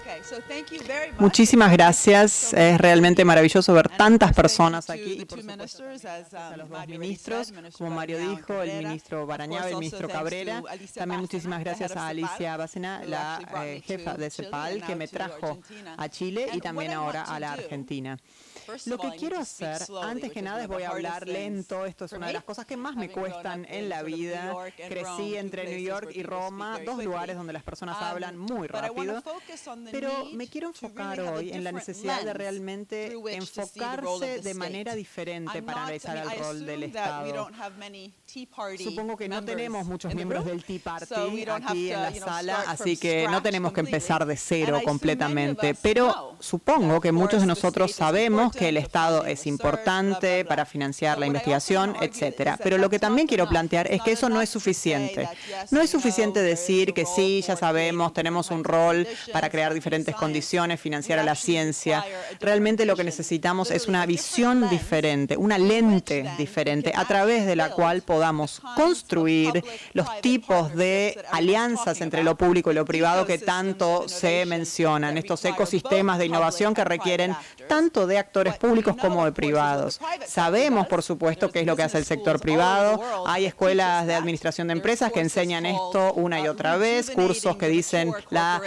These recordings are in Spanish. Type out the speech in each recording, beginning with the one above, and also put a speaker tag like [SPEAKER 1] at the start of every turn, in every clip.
[SPEAKER 1] Muchísimas gracias. Es realmente maravilloso ver tantas personas aquí. Y por supuesto, a los dos ministros, como Mario dijo, el ministro Barañabe, el ministro Cabrera. También muchísimas gracias a Alicia Bárcena, la jefa de CEPAL, que me trajo a Chile y también ahora a la Argentina. Lo que quiero hacer, antes que nada, es voy a hablar lento. Esto es una de las cosas que más me cuestan en la vida. Crecí entre New York y Roma, dos lugares donde las personas hablan muy rápido. Pero me quiero enfocar hoy en la necesidad de realmente enfocarse de manera diferente para analizar el rol del Estado. Supongo que no tenemos muchos miembros del Tea Party aquí en la sala, así que no tenemos que empezar de cero completamente. Pero supongo que muchos de nosotros sabemos que el Estado es importante para financiar la investigación, etcétera. Pero lo que también quiero plantear es que eso no es suficiente. No es suficiente decir que sí, ya sabemos, tenemos un rol para crear diferentes condiciones, financiar a la ciencia. Realmente lo que necesitamos es una visión diferente, una lente diferente, a través de la cual podamos construir los tipos de alianzas entre lo público y lo privado que tanto se mencionan, estos ecosistemas de innovación que requieren tanto de actores públicos como de privados. Sabemos, por supuesto, qué es lo que hace el sector privado. Hay escuelas de administración de empresas que enseñan esto una y otra vez, cursos que dicen la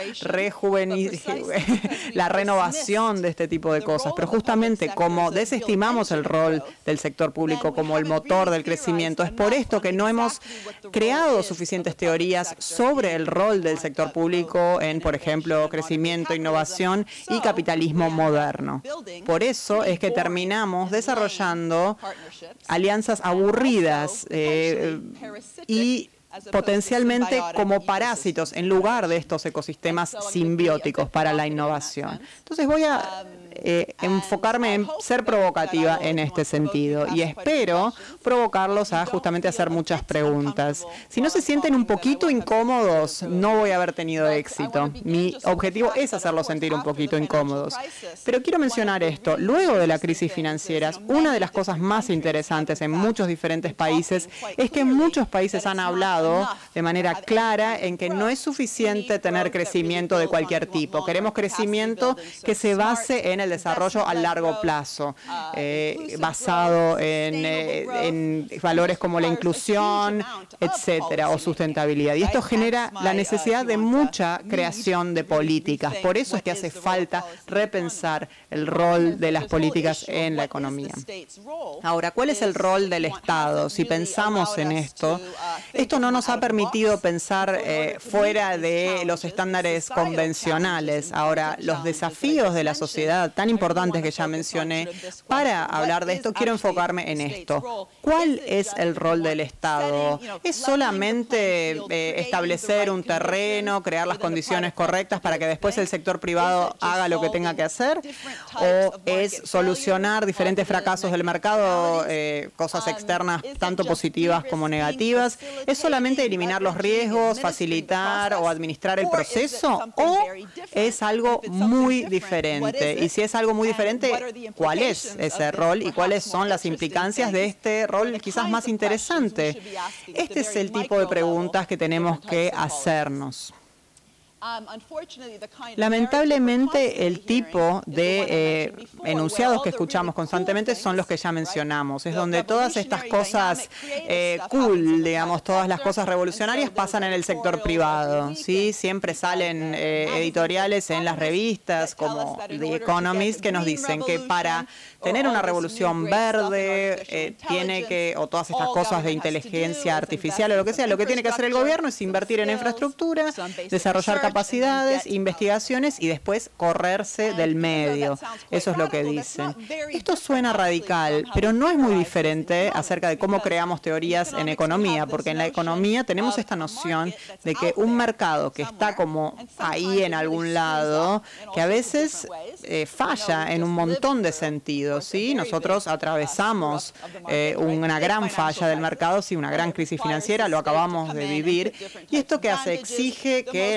[SPEAKER 1] renovación de este tipo de cosas. Pero justamente como desestimamos el rol del sector público como el motor del crecimiento, es por esto que no hemos creado suficientes teorías sobre el rol del sector público en, por ejemplo, crecimiento, innovación y capitalismo moderno. Por eso es que terminamos desarrollando alianzas aburridas y potencialmente como parásitos en lugar de estos ecosistemas simbióticos para la innovación. Entonces voy a enfocarme en ser provocativa en este sentido y espero provocarlos a justamente hacer muchas preguntas. Si no se sienten un poquito incómodos, no voy a haber tenido éxito. Mi objetivo es hacerlos sentir un poquito incómodos. Pero quiero mencionar esto. Luego de la crisis financiera, una de las cosas más interesantes en muchos diferentes países es que muchos países han hablado de manera clara en que no es suficiente tener crecimiento de cualquier tipo. Queremos crecimiento que se base en el desarrollo a largo plazo, basado en valores como la inclusión, etcétera, o sustentabilidad. Y esto genera la necesidad de mucha creación de políticas. Por eso es que hace falta repensar el rol de las políticas en la economía. Ahora, ¿cuál es el rol del Estado? Si pensamos en esto, esto no nos ha permitido pensar fuera de los estándares convencionales. Ahora, los desafíos de la sociedad tan importantes que ya mencioné, para hablar de esto quiero enfocarme en esto. ¿Cuál es el rol del Estado? ¿Es solamente establecer un terreno, crear las condiciones correctas para que después el sector privado haga lo que tenga que hacer? ¿O es solucionar diferentes fracasos del mercado, cosas externas tanto positivas como negativas? ¿Es solamente eliminar los riesgos, facilitar o administrar el proceso? ¿O es algo muy diferente? Y si es algo muy diferente, ¿cuál es ese rol y cuáles son las implicancias de este rol quizás más interesante? Este es el tipo de preguntas que tenemos que hacernos. Lamentablemente, el tipo de enunciados que escuchamos constantemente son los que ya mencionamos. Es donde todas estas cosas cool, digamos, todas las cosas revolucionarias pasan en el sector privado, ¿sí? Siempre salen editoriales en las revistas como The Economist que nos dicen que para tener una revolución verde tiene que, o todas estas cosas de inteligencia artificial o lo que sea, lo que tiene que hacer el gobierno es invertir en infraestructura, desarrollar capacidades, investigaciones y después correrse del medio. Eso es lo que dicen. Esto suena radical, pero no es muy diferente acerca de cómo creamos teorías en economía, porque en la economía tenemos esta noción de que un mercado que está como ahí en algún lado, que a veces falla en un montón de sentidos, ¿sí? Nosotros atravesamos una gran falla del mercado, sí, una gran crisis financiera, lo acabamos de vivir, y esto que hace, exige que el Estado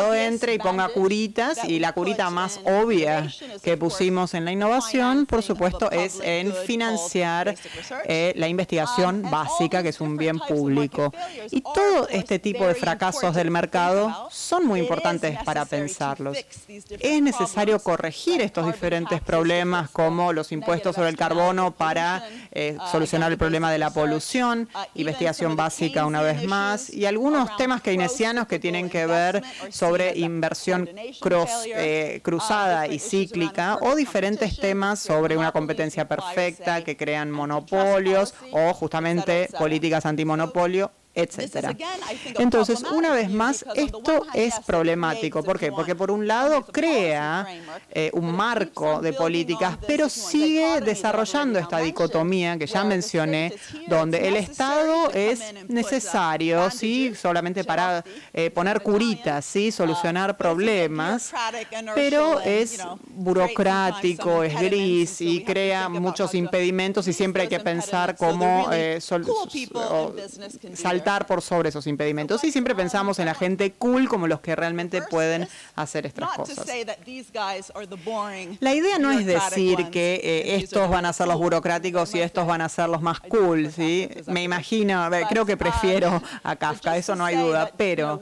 [SPEAKER 1] mercado entre y ponga curitas, y la curita más obvia que pusimos en la innovación, por supuesto, es en financiar la investigación básica, que es un bien público. Y todo este tipo de fracasos del mercado son muy importantes para pensarlos. Es necesario corregir estos diferentes problemas, como los impuestos sobre el carbono para solucionar el problema de la polución, investigación básica una vez más, y algunos temas keynesianos que tienen que ver sobre inversión cruzada y cíclica, o diferentes temas sobre una competencia perfecta que crean monopolios o justamente políticas antimonopolio, etcétera. Entonces, una vez más, esto es problemático. ¿Por qué? Porque por un lado crea un marco de políticas, pero sigue desarrollando esta dicotomía que ya mencioné, donde el Estado es necesario, ¿sí?, solamente para poner curitas, ¿sí?, solucionar problemas, pero es burocrático, es gris y crea muchos impedimentos, y siempre hay que pensar cómo saltar por sobre esos impedimentos, y siempre pensamos en la gente cool como los que realmente pueden hacer estas cosas. La idea no es decir que estos van a ser los burocráticos y estos van a ser los más cool, ¿sí? Me imagino, creo que prefiero a Kafka, eso no hay duda, pero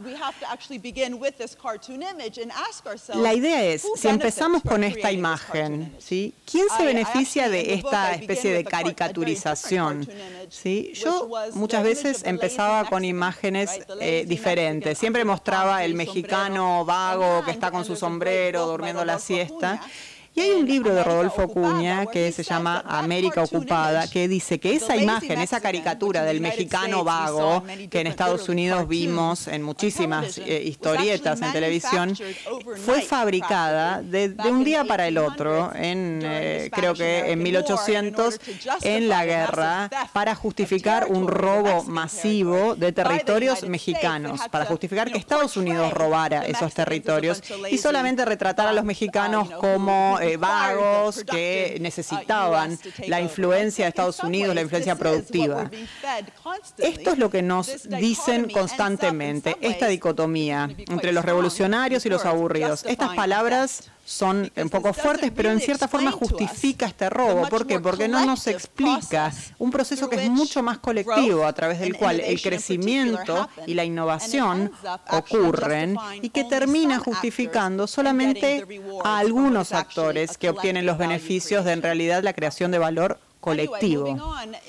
[SPEAKER 1] la idea es, si empezamos con esta imagen, ¿sí?, ¿quién se beneficia de esta especie de caricaturización? ¿Sí? Yo muchas veces empezaba con imágenes diferentes. Siempre mostraba el mexicano vago que está con su sombrero durmiendo la siesta. Y hay un libro de Rodolfo Cuña que se llama América Ocupada, que dice que esa imagen, esa caricatura del mexicano vago que en Estados Unidos vimos en muchísimas historietas en televisión, fue fabricada de un día para el otro, creo que en 1800, en la guerra, para justificar un robo masivo de territorios mexicanos, para justificar que Estados Unidos robara esos territorios y solamente retratar a los mexicanos como vagos que necesitaban la influencia de Estados Unidos, la influencia productiva. Esto es lo que nos dicen constantemente, esta dicotomía entre los revolucionarios y los aburridos. Estas palabras son un poco fuertes, pero en cierta forma justifica este robo. ¿Por qué? Porque no nos explica un proceso que es mucho más colectivo, a través del cual el crecimiento y la innovación ocurren, y que termina justificando solamente a algunos actores que obtienen los beneficios de, en realidad, la creación de valor colectivo.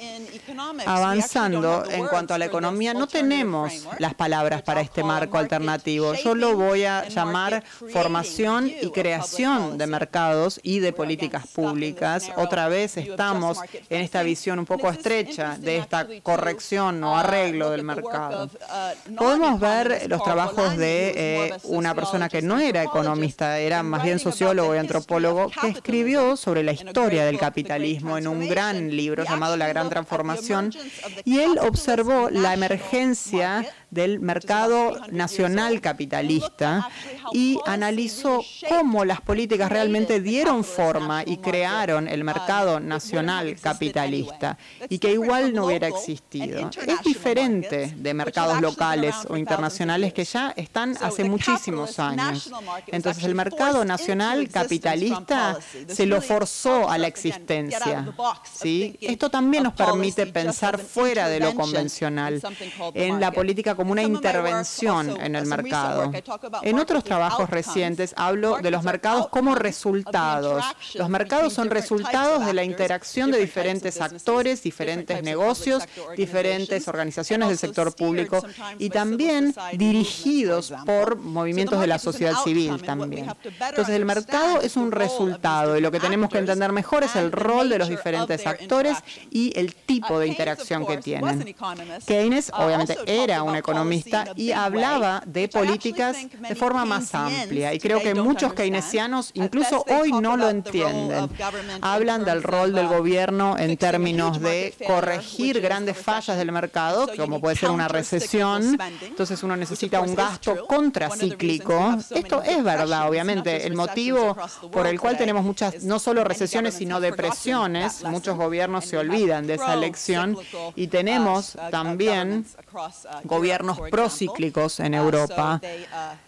[SPEAKER 1] Avanzando en cuanto a la economía, no tenemos las palabras para este marco alternativo. Yo lo voy a llamar formación y creación de mercados y de políticas públicas. Otra vez estamos en esta visión un poco estrecha de esta corrección o arreglo del mercado. Podemos ver los trabajos de una persona que no era economista, era más bien sociólogo y antropólogo, que escribió sobre la historia del capitalismo en un gran libro llamado La Gran Transformación, y él observó la emergencia del mercado nacional capitalista y analizó cómo las políticas realmente dieron forma y crearon el mercado nacional capitalista, y que igual no hubiera existido. Es diferente de mercados locales o internacionales que ya están hace muchísimos años. Entonces, el mercado nacional capitalista se lo forzó a la existencia, ¿sí? Esto también nos permite pensar fuera de lo convencional, en la política como una intervención en el mercado. En otros trabajos recientes hablo de los mercados como resultados. Los mercados son resultados de la interacción de diferentes actores, diferentes negocios, diferentes organizaciones del sector público, y también dirigidos por movimientos de la sociedad civil también. Entonces, el mercado es un resultado, y lo que tenemos que entender mejor es el rol de los diferentes actores y el tipo de interacción que tienen. Keynes, obviamente, era un economista y hablaba de políticas de forma más amplia, y creo que muchos keynesianos incluso hoy no lo entienden. Hablan del rol del gobierno en términos de corregir grandes fallas del mercado, como puede ser una recesión. Entonces, uno necesita un gasto contracíclico. Esto es verdad, obviamente. El motivo por el cual tenemos muchas, no solo recesiones, sino depresiones, muchos gobiernos se olvidan de esa lección, y tenemos también gobiernos procíclicos en Europa.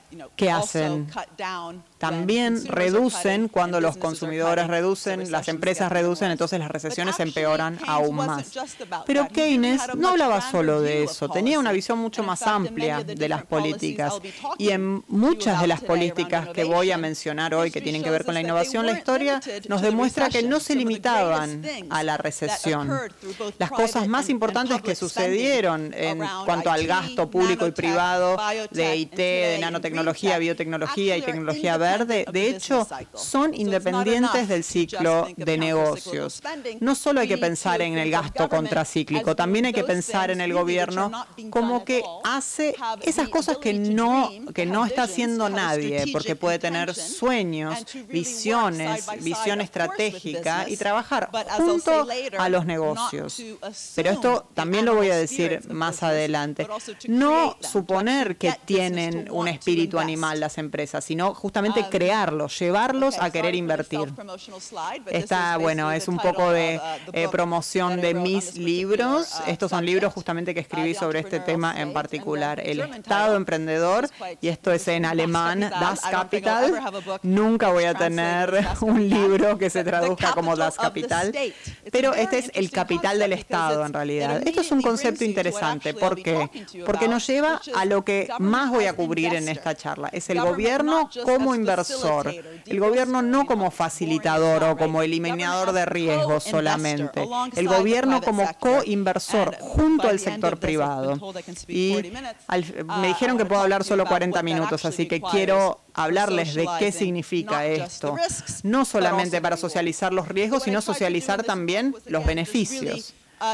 [SPEAKER 1] ¿qué hacen? También reducen cuando los consumidores reducen, las empresas reducen, entonces las recesiones empeoran aún más. Pero Keynes no hablaba solo de eso, tenía una visión mucho más amplia de las políticas. Y en muchas de las políticas que voy a mencionar hoy que tienen que ver con la innovación, la historia nos demuestra que no se limitaban a la recesión. Las cosas más importantes que sucedieron en cuanto al gasto público y privado de IT, de nanotecnología, biotecnología y tecnología verde, de hecho, son independientes del ciclo de negocios. No solo hay que pensar en el gasto contracíclico, también hay que pensar en el gobierno como que hace esas cosas que no está haciendo nadie, porque puede tener sueños, visiones, visión estratégica y trabajar junto a los negocios. Pero esto también lo voy a decir más adelante. No suponer que tienen un espíritu animal las empresas, sino justamente crearlos, llevarlos a querer invertir. Esta, bueno, es un poco de promoción de mis libros. Estos son libros justamente que escribí sobre este tema en particular. El Estado emprendedor, y esto es en alemán, Das Kapital. Nunca voy a tener un libro que se traduzca como Das Kapital, pero este es el capital del Estado en realidad. Esto es un concepto interesante. ¿Por qué? Porque nos lleva a lo que más voy a cubrir en esta charla. Es el gobierno como inversor. El gobierno no como facilitador o como eliminador de riesgos solamente. El gobierno como coinversor junto al sector privado. Y me dijeron que puedo hablar solo 40 minutos, así que quiero hablarles de qué significa esto. No solamente para socializar los riesgos, sino socializar también los beneficios.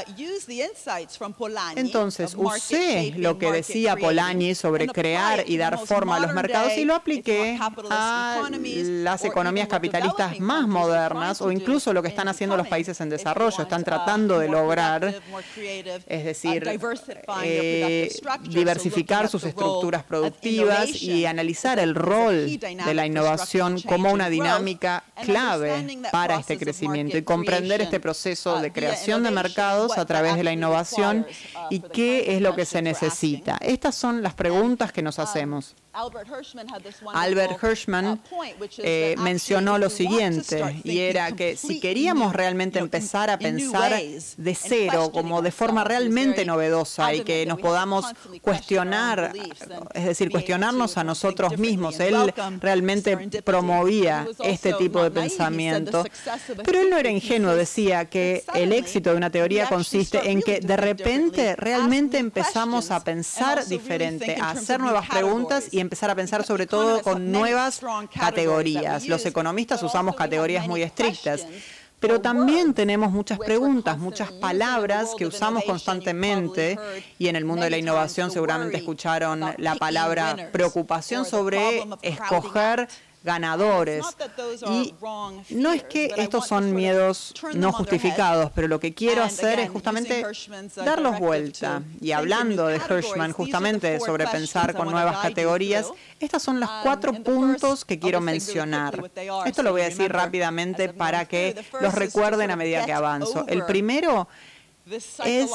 [SPEAKER 1] Entonces, usé lo que decía Polanyi sobre crear y dar forma a los mercados y lo apliqué a las economías capitalistas más modernas o incluso lo que están haciendo los países en desarrollo. Están tratando de lograr, es decir, diversificar sus estructuras productivas y analizar el rol de la innovación como una dinámica clave para este crecimiento y comprender este proceso de creación de mercados a través de la innovación y qué es lo que se necesita. Estas son las preguntas que nos hacemos. Albert Hirschman mencionó lo siguiente, y era que si queríamos realmente empezar a pensar de cero, como de forma realmente novedosa y que nos podamos cuestionar, es decir, cuestionarnos a nosotros mismos, él realmente promovía este tipo de pensamiento, pero él no era ingenuo, decía que el éxito de una teoría consiste en que de repente realmente empezamos a pensar diferente, a hacer nuevas preguntas y empezar a pensar sobre todo con nuevas categorías. Los economistas usamos categorías muy estrictas, pero también tenemos muchas preguntas, muchas palabras que usamos constantemente, y en el mundo de la innovación seguramente escucharon la palabra preocupación sobre escoger ganadores. Y no es que estos son miedos no justificados, pero lo que quiero hacer es justamente darlos vuelta. Y hablando de Hirschman, justamente sobre pensar con nuevas categorías, estas son los 4 puntos que quiero mencionar. Esto lo voy a decir rápidamente para que los recuerden a medida que avanzo. El primero es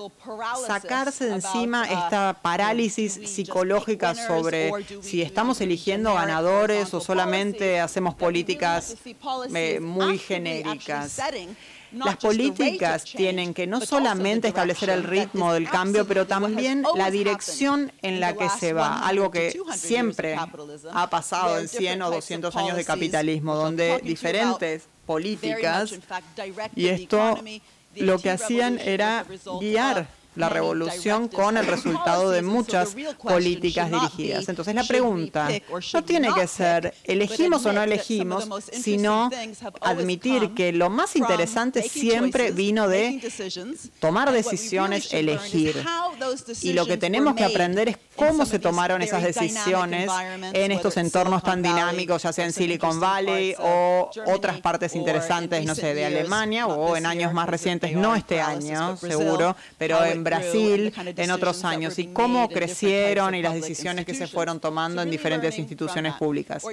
[SPEAKER 1] sacarse de encima esta parálisis psicológica sobre si estamos eligiendo ganadores o solamente hacemos políticas muy genéricas. Las políticas tienen que no solamente establecer el ritmo del cambio, pero también la dirección en la que se va, algo que siempre ha pasado en 100 o 200 años de capitalismo, donde diferentes políticas, y esto lo que hacían era guiar la revolución con el resultado de muchas políticas dirigidas. Entonces la pregunta no tiene que ser elegimos o no elegimos, sino admitir que lo más interesante siempre vino de tomar decisiones, elegir. Y lo que tenemos que aprender es cómo se tomaron esas decisiones en estos entornos tan dinámicos, ya sea en Silicon Valley o otras partes interesantes, no sé, de Alemania o en años más recientes, no este año, seguro, pero en Brasil en otros años, y cómo crecieron y las decisiones que se fueron tomando en diferentes instituciones públicas.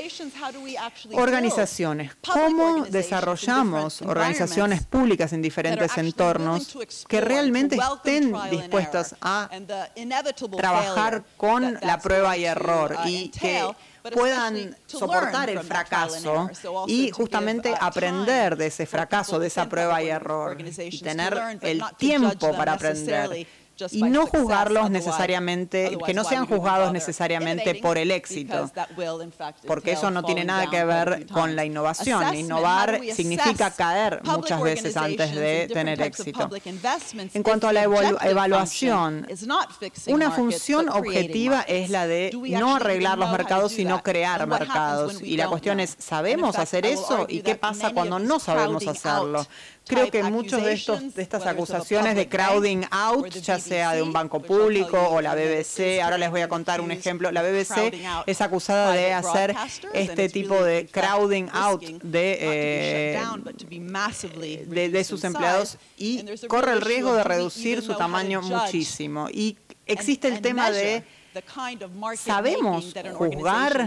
[SPEAKER 1] Organizaciones. ¿Cómo desarrollamos organizaciones públicas en diferentes entornos que realmente estén dispuestas a trabajar trabajar con la prueba y error y que puedan soportar el fracaso y justamente aprender de ese fracaso, de esa prueba y error, y tener el tiempo para aprender. Y no juzgarlos necesariamente, que no sean juzgados necesariamente por el éxito, porque eso no tiene nada que ver con la innovación. Innovar significa caer muchas veces antes de tener éxito. En cuanto a la evaluación, una función objetiva es la de no arreglar los mercados, sino crear mercados. Y la cuestión es, ¿sabemos hacer eso? ¿Y qué pasa cuando no sabemos hacerlo? Creo que muchos de estas acusaciones de crowding out, ya sea de un banco público o la BBC, ahora les voy a contar un ejemplo, la BBC es acusada de hacer este tipo de crowding out de sus empleados y corre el riesgo de reducir su tamaño muchísimo. Y existe el tema de ¿sabemos juzgar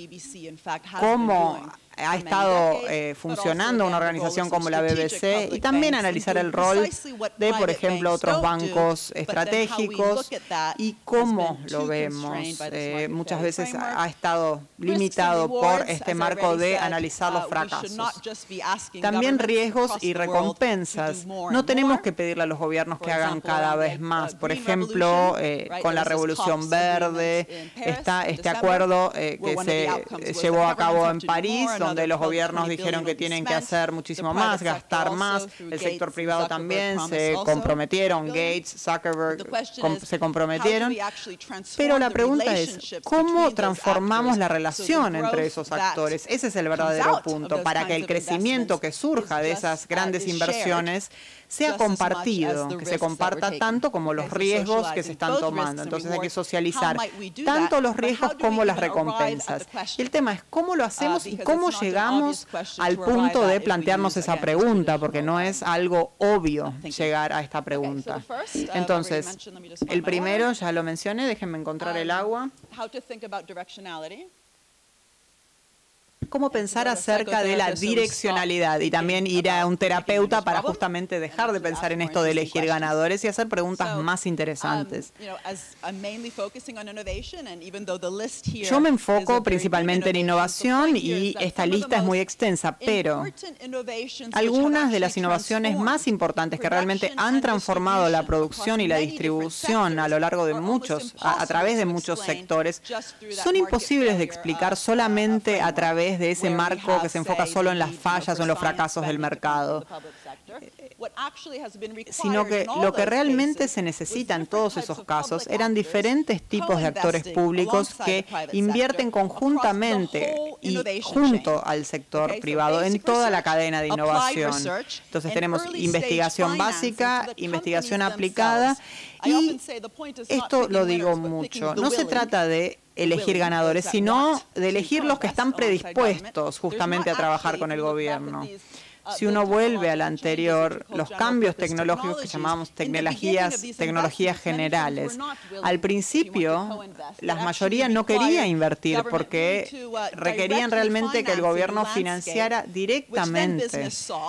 [SPEAKER 1] cómo ha estado funcionando una organización como la BBC y también analizar el rol de, por ejemplo, otros bancos estratégicos y cómo lo vemos? Muchas veces ha estado limitado por este marco de analizar los fracasos. También riesgos y recompensas. No tenemos que pedirle a los gobiernos que hagan cada vez más. Por ejemplo, con la Revolución Verde, está este acuerdo que se llevó a cabo en París, donde los gobiernos dijeron que tienen que hacer muchísimo más, gastar más, el sector privado también se comprometieron, Gates, Zuckerberg se comprometieron, pero la pregunta es, ¿cómo transformamos la relación entre esos actores? Ese es el verdadero punto, para que el crecimiento que surja de esas grandes inversiones sea compartido, que se comparta tanto como los riesgos que se están tomando. Entonces hay que socializar tanto los riesgos como las recompensas. Y el tema es cómo lo hacemos y cómo llegamos al punto de plantearnos esa pregunta, porque no es algo obvio llegar a esta pregunta. Entonces, el primero ya lo mencioné, déjenme encontrar el agua. Cómo pensar acerca de la direccionalidad y también ir a un terapeuta para justamente dejar de pensar en esto de elegir ganadores y hacer preguntas más interesantes. Yo me enfoco principalmente en innovación y esta lista es muy extensa, pero algunas de las innovaciones más importantes que realmente han transformado la producción y la distribución a lo largo de a través de muchos sectores, son imposibles de explicar solamente a través de ese marco que se enfoca solo en las fallas o en los fracasos del mercado, sino que lo que realmente se necesita en todos esos casos eran diferentes tipos de actores públicos que invierten conjuntamente y junto al sector privado en toda la cadena de innovación. Entonces tenemos investigación básica, investigación aplicada, y esto lo digo mucho, no se trata de elegir ganadores, sino de elegir los que están predispuestos justamente a trabajar con el gobierno. Si uno vuelve al anterior, los cambios tecnológicos que llamamos tecnologías generales, al principio la mayoría no quería invertir porque requerían realmente que el gobierno financiara directamente.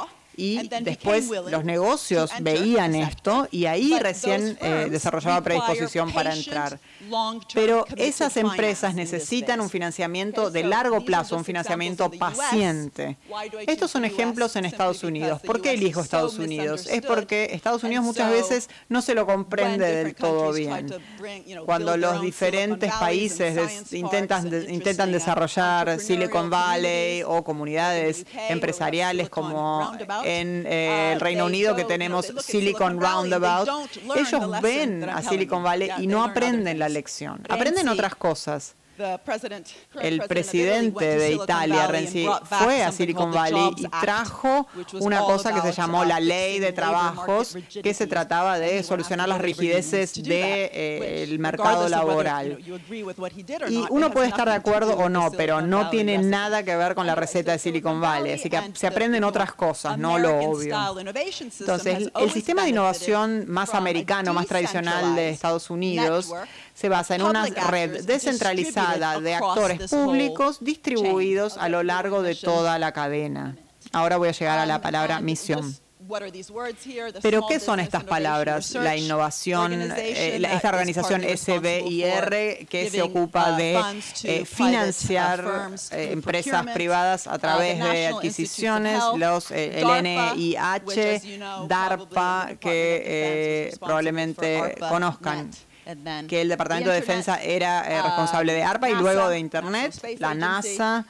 [SPEAKER 1] Y después los negocios veían esto y ahí recién desarrollaba predisposición para entrar. Pero esas empresas necesitan un financiamiento de largo plazo, un financiamiento paciente. Estos son ejemplos en Estados Unidos. ¿Por qué elijo Estados Unidos? Es porque Estados Unidos muchas veces no se lo comprende del todo bien. Cuando los diferentes países intentan desarrollar Silicon Valley o comunidades empresariales como en el Reino Unido, que tenemos Silicon Roundabout, ellos ven a Silicon Valley y no aprenden la lección, aprenden otras cosas. El presidente de Italia, Renzi, fue a Silicon Valley y trajo una cosa que se llamó la ley de trabajos, que se trataba de solucionar las rigideces del mercado laboral. Y uno puede estar de acuerdo o no, pero no tiene nada que ver con la receta de Silicon Valley, así que se aprenden otras cosas, no lo obvio. Entonces, el sistema de innovación más americano, más tradicional de Estados Unidos, se basa en una red descentralizada de actores públicos distribuidos a lo largo de toda la cadena. Ahora voy a llegar a la palabra misión. Pero, ¿qué son estas palabras? La innovación, esta organización SBIR, que se ocupa de financiar empresas privadas a través de adquisiciones, el NIH, DARPA, que probablemente conozcan, que el Departamento de Defensa era responsable de ARPA y luego de Internet, la NASA,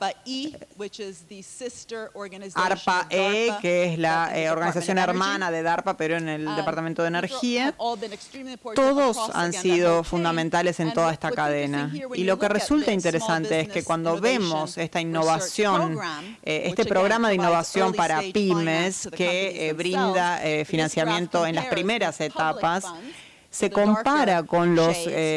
[SPEAKER 1] ARPA-E, que es la organización hermana de DARPA, pero en el Departamento de Energía. Todos han sido fundamentales en toda esta cadena. Y lo que resulta interesante es que cuando vemos esta innovación, este programa de innovación para pymes que brinda financiamiento en las primeras etapas, se compara con los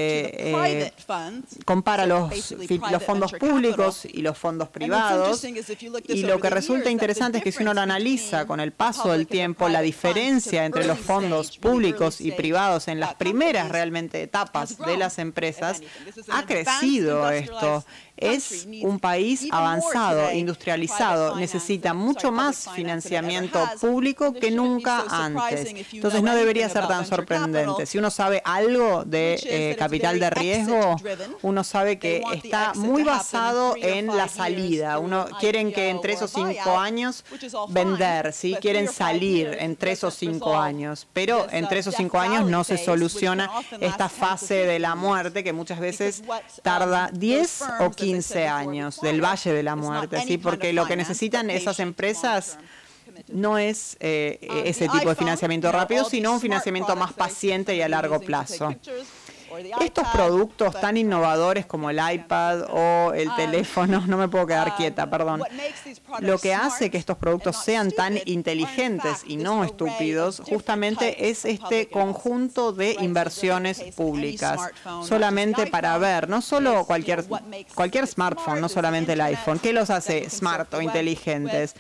[SPEAKER 1] fondos públicos y los fondos privados, y lo que resulta interesante es que si uno lo analiza con el paso del tiempo, la diferencia entre los fondos públicos y privados en las primeras realmente etapas de las empresas, ha crecido esto. Es un país avanzado, industrializado, necesita mucho más financiamiento público que nunca antes. Entonces no debería ser tan sorprendente. Si uno sabe algo de capital de riesgo, uno sabe que está muy basado en la salida. Quieren que en 3 o 5 años vender, ¿sí? Quieren salir en 3 o 5 años, pero en 3 o 5 años no se soluciona esta fase de la muerte que muchas veces tarda 10 o 15 años, del Valle de la Muerte, ¿sí? Porque lo que necesitan esas empresas no es ese tipo de financiamiento rápido, sino un financiamiento más paciente y a largo plazo. Estos productos tan innovadores como el iPad o el teléfono, no me puedo quedar quieta, perdón. Lo que hace que estos productos sean tan inteligentes y no estúpidos, justamente es este conjunto de inversiones públicas, solamente para ver, no solo cualquier smartphone, no solamente el iPhone. ¿Qué los hace smart o inteligentes?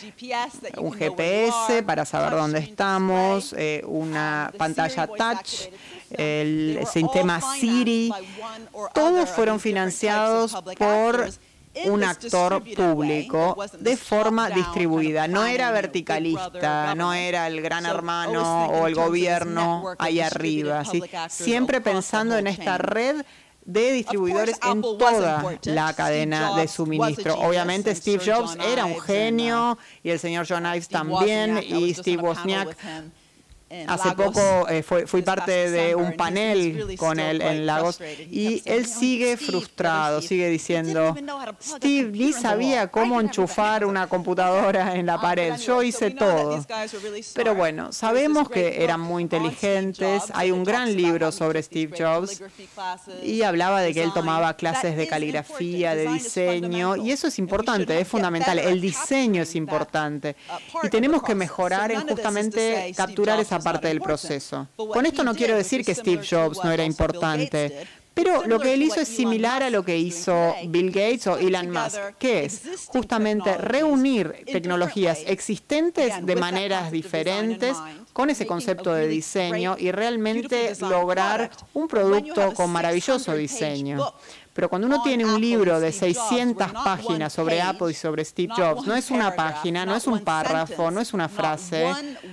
[SPEAKER 1] Un GPS para saber dónde estamos, una pantalla touch, el sistema Siri, todos fueron financiados por un actor público de forma distribuida. No era verticalista, no era el gran hermano o el gobierno ahí arriba, ¿sí? Siempre pensando en esta red de distribuidores en toda la cadena de suministro. Obviamente Steve Jobs era un genio y el señor John Ives también, y Steve Wozniak. Hace poco fui parte de un panel con él en Lagos y él sigue frustrado, sigue diciendo, Steve ni sabía cómo enchufar una computadora en la pared, yo hice todo. Pero bueno, sabemos que eran muy inteligentes, hay un gran libro sobre Steve Jobs y hablaba de que él tomaba clases de caligrafía, de diseño, y eso es importante, es fundamental, el diseño es importante y tenemos que mejorar en justamente capturar esa parte del proceso. Con esto no quiero decir que Steve Jobs no era importante, pero lo que él hizo es similar a lo que hizo Bill Gates o Elon Musk, que es justamente reunir tecnologías existentes de maneras diferentes con ese concepto de diseño y realmente lograr un producto con maravilloso diseño. Pero cuando uno tiene un libro de 600 páginas sobre Apple y sobre Steve Jobs, no es una página, no es un párrafo, no es una frase,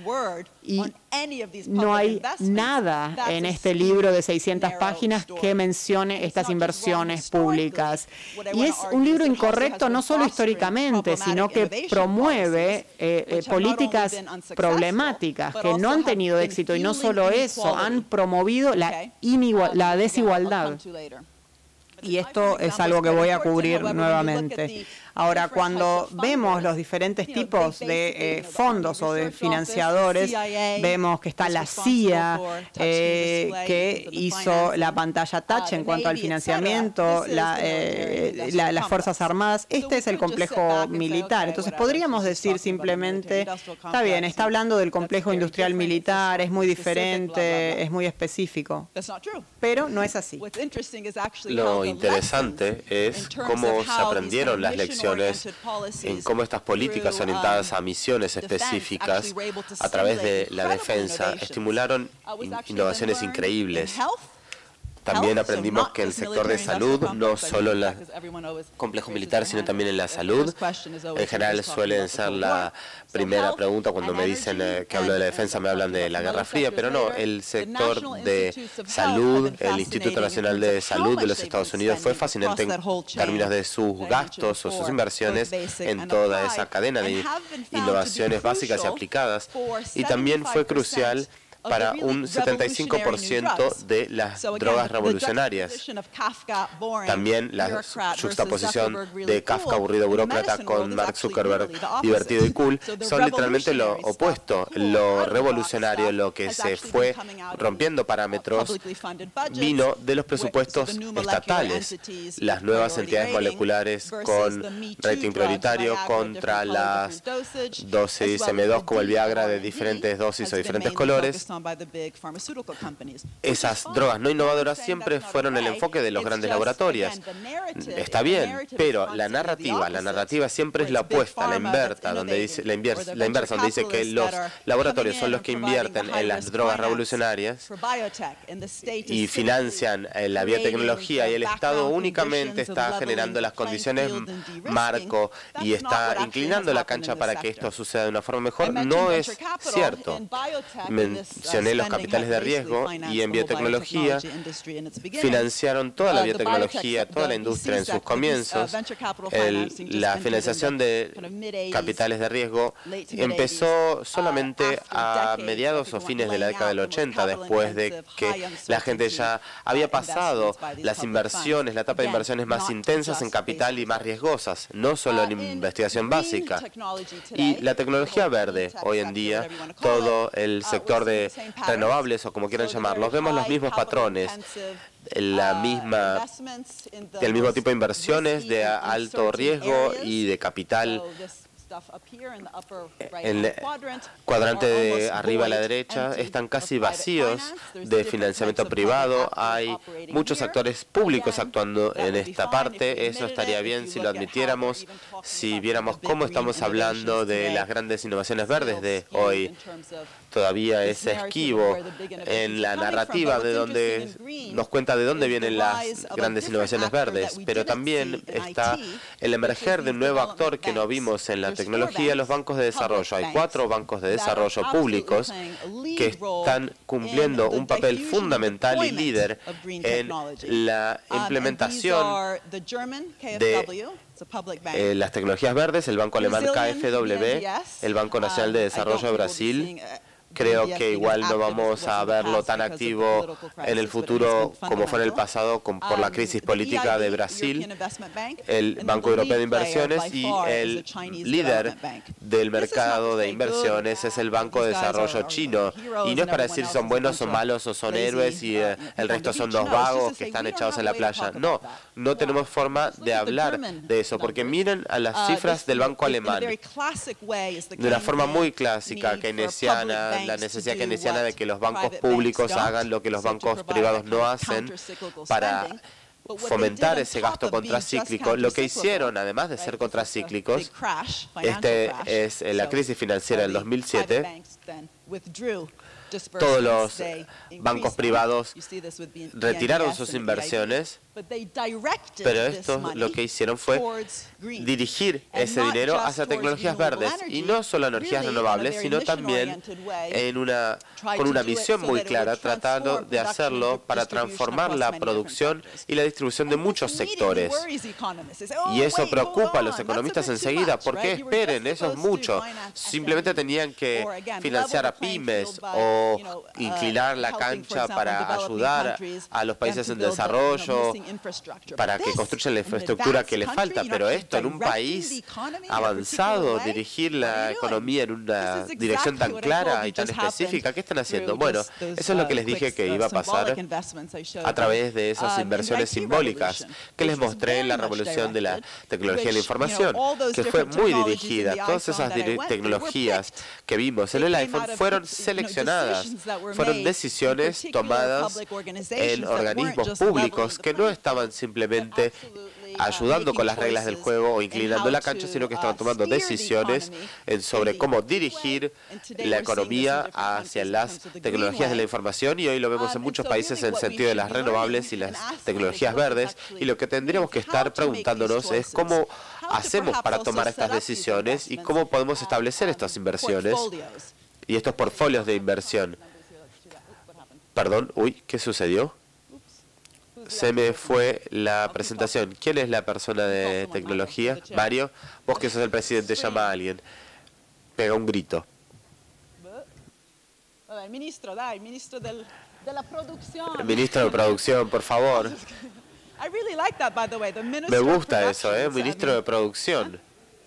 [SPEAKER 1] y no hay nada en este libro de 600 páginas que mencione estas inversiones públicas. Y es un libro incorrecto no solo históricamente, sino que promueve políticas problemáticas que no han tenido éxito, y no solo eso, han promovido la desigualdad. Y esto es algo que voy a cubrir nuevamente. Ahora, cuando vemos los diferentes tipos de fondos o de financiadores, vemos que está la CIA, que hizo la pantalla touch en cuanto al financiamiento, las Fuerzas Armadas. Este es el complejo militar. Entonces, podríamos decir simplemente, está bien, está hablando del complejo industrial militar, es muy diferente, es muy específico. Pero no es así.
[SPEAKER 2] Lo interesante es cómo se aprendieron las lecciones en cómo estas políticas orientadas a misiones específicas a través de la defensa estimularon innovaciones increíbles. También aprendimos que el sector de salud, no solo en el complejo militar, sino también en la salud, en general suelen ser la primera pregunta cuando me dicen que hablo de la defensa, me hablan de la Guerra Fría, pero no, el sector de salud, el Instituto Nacional de Salud de los Estados Unidos fue fascinante en términos de sus gastos o sus inversiones en toda esa cadena de innovaciones básicas y aplicadas, y también fue crucial para un 75% de las drogas revolucionarias. También la juxtaposición de Kafka, aburrido burócrata, con Mark Zuckerberg, divertido y cool, son literalmente lo opuesto. Lo revolucionario, lo que se fue rompiendo parámetros, vino de los presupuestos estatales. Las nuevas entidades moleculares con rating prioritario contra las dosis M2 como el Viagra de diferentes dosis o diferentes colores. Esas drogas no innovadoras siempre fueron el enfoque de los grandes laboratorios. Está bien, pero la narrativa siempre es la opuesta, la inversa, donde dice que los laboratorios son los que invierten en las drogas revolucionarias y financian la biotecnología, y el Estado únicamente está generando las condiciones marco y está inclinando la cancha para que esto suceda de una forma mejor. No es cierto. Mencioné los capitales de riesgo, y en biotecnología financiaron toda la biotecnología, toda la industria en sus comienzos. La financiación de capitales de riesgo empezó solamente a mediados o fines de la década del 80, después de que la gente ya había pasado las inversiones, la etapa de inversiones más intensas en capital y más riesgosas, no solo en investigación básica. Y la tecnología verde, hoy en día, todo el sector de renovables o como quieran llamarlos, vemos los mismos patrones, el mismo tipo de inversiones de alto riesgo y de capital. En el cuadrante de arriba a la derecha están casi vacíos de financiamiento privado. Hay muchos actores públicos actuando en esta parte. Eso estaría bien si lo admitiéramos, si viéramos cómo estamos hablando de las grandes innovaciones verdes de hoy. Todavía es esquivo en la narrativa de donde nos cuenta de dónde vienen las grandes innovaciones verdes, pero también está el emerger de un nuevo actor que no vimos en la tecnología, los bancos de desarrollo. Hay 4 bancos de desarrollo públicos que están cumpliendo un papel fundamental y líder en la implementación de las tecnologías verdes, el banco alemán KfW, el Banco Nacional de Desarrollo de Brasil. Creo que igual no vamos a verlo tan activo en el futuro como fue en el pasado por la crisis política de Brasil. El Banco Europeo de Inversiones, y el líder del mercado de inversiones es el Banco de Desarrollo chino. Y no es para decir si son buenos o malos o son héroes y el resto son 2 vagos que están echados en la playa. No, no tenemos forma de hablar de eso, porque miren a las cifras del banco alemán. De una forma muy clásica, keynesiana, la necesidad keynesiana de que los bancos públicos hagan lo que los bancos privados no hacen para fomentar ese gasto contracíclico. Lo que hicieron, además de ser contracíclicos, es la crisis financiera del 2007, todos los bancos privados retiraron sus inversiones, pero esto lo que hicieron fue dirigir ese dinero hacia tecnologías verdes, y no solo energías renovables, sino también con una misión muy clara, tratando de hacerlo para transformar la producción y la distribución de muchos sectores. Y eso preocupa a los economistas enseguida. ¿Por qué? Esperen, eso es mucho. Simplemente tenían que financiar a pymes o inclinar la cancha para ayudar a los países en desarrollo, para que construyan la infraestructura que les falta. Pero esto, en un país avanzado, dirigir la economía en una dirección tan clara y tan específica, ¿qué están haciendo? Bueno, eso es lo que les dije que iba a pasar a través de esas inversiones simbólicas que les mostré en la revolución de la tecnología de la información, que fue muy dirigida. Todas esas tecnologías que vimos en el iPhone fueron seleccionadas, fueron decisiones tomadas en organismos públicos que no estaban simplemente ayudando con las reglas del juego o inclinando la cancha, sino que estaban tomando decisiones sobre cómo dirigir la economía hacia las tecnologías de la información, y hoy lo vemos en muchos países en el sentido de las renovables y las tecnologías verdes, y lo que tendríamos que estar preguntándonos es cómo hacemos para tomar estas decisiones y cómo podemos establecer estas inversiones y estos portfolios de inversión. Perdón, ¿qué sucedió? Se me fue la presentación. ¿Quién es la persona de tecnología? Mario, vos que sos el presidente, llama a alguien. Pega un grito.
[SPEAKER 3] El ministro de la producción.
[SPEAKER 2] El ministro de producción, por favor. Me gusta eso, ministro de producción.